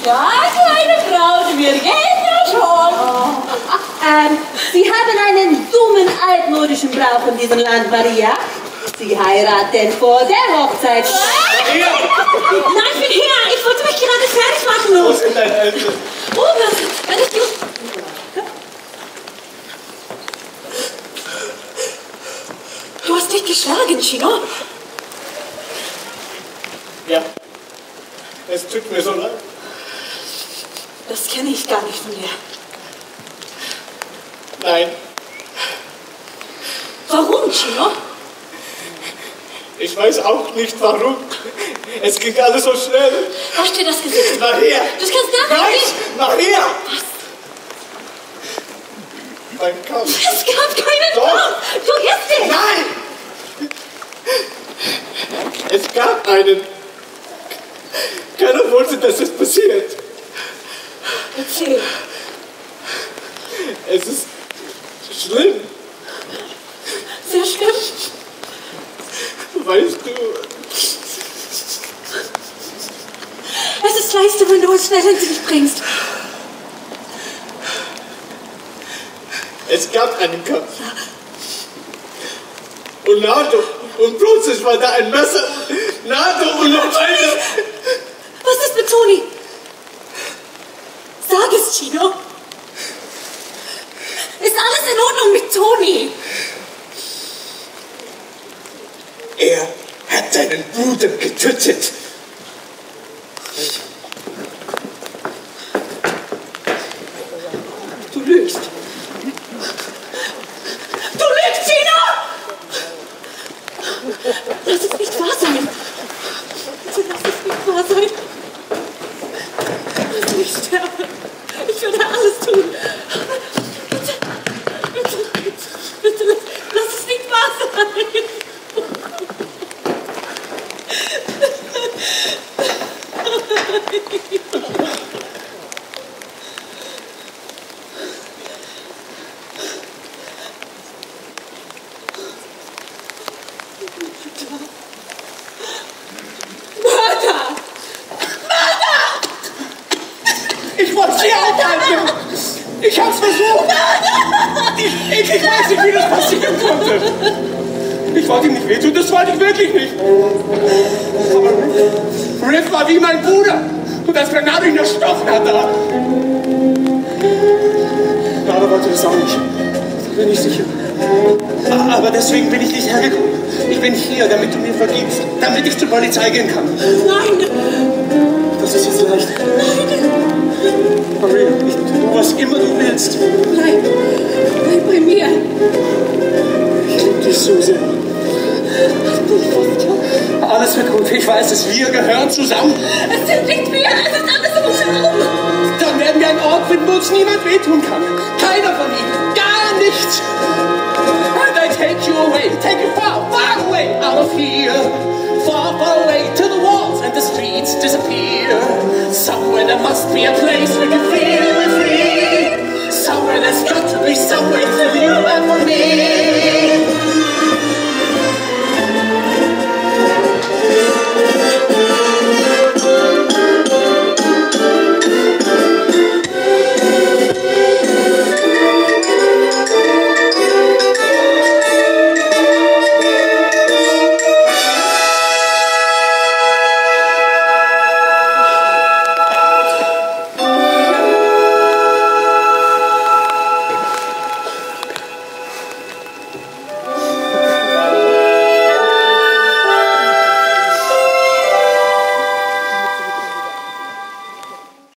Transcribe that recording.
Ja, kleine Frau, mir geht ja schon. Sie haben einen dummen, altmodischen Brauch in diesem Land, Maria. Sie heiraten vor der Hochzeit. Nein, ich bin her. Ich wollte mich gerade fertig machen. Wo sind deine Eltern? Oh, wenn ich Du hast dich geschlagen, Chino. Ja. Es tut mir so leid. Das kenne ich gar nicht von dir. Nein. Warum, Chino? Ich weiß auch nicht warum. Es ging alles so schnell. Wasch dir das Gesicht. Maria! Das kannst du Nein! nicht. Maria! Was? Mein Kampf. Es gab keinen Doch. Kampf. Vergiss den. Nein! Es gab einen. Keiner wollte, dass es passiert. Erzähl. Es ist schlimm. Sehr schlimm. Weißt du, Es ist leichter, wenn du uns schnell hinter dich bringst. es gab einen Kampf. Und Nato, und plötzlich war da ein Messer. Nato und noch eine. Was ist mit Toni? Sag es, Chino. Ist alles in Ordnung mit Toni? Er hat seinen Bruder getötet. Du lügst. Du lügst, Chino! Lass es nicht wahr sein. Bitte lass es nicht wahr sein. Lass mich sterben. Ich werde alles tun. Bitte, bitte, bitte, bitte, lass es nicht wahr sein. Ich wollte sie aufhalten. Ich hab's versucht. Ich weiß nicht, wie das passieren konnte. Ich wollte ihm nicht wehtun, das wollte ich wirklich nicht. Aber Riff war wie mein Bruder. Und als Granado ihn erstochen hat, da wollte das auch nicht. Da bin ich sicher. Aber deswegen bin ich nicht hergekommen. Ich bin hier, damit du mir vergibst. Damit ich zur Polizei gehen kann. Nein! Das ist jetzt leicht. Maria, ich tu, was immer du willst. Bleib bei mir. Ich liebe dich so sehr. Alles wird gut, ich weiß es. Wir gehören zusammen. Es sind nicht wir, es ist alles um uns herum. Dann werden wir einen Ort finden, wo uns niemand wehtun kann. Keiner von ihnen. Gar nichts. And I take you away. Take you far, far away out of here. Far, far away till the walls and the streets disappear. Somewhere there must be a place we can feel we're free. Somewhere there's got to be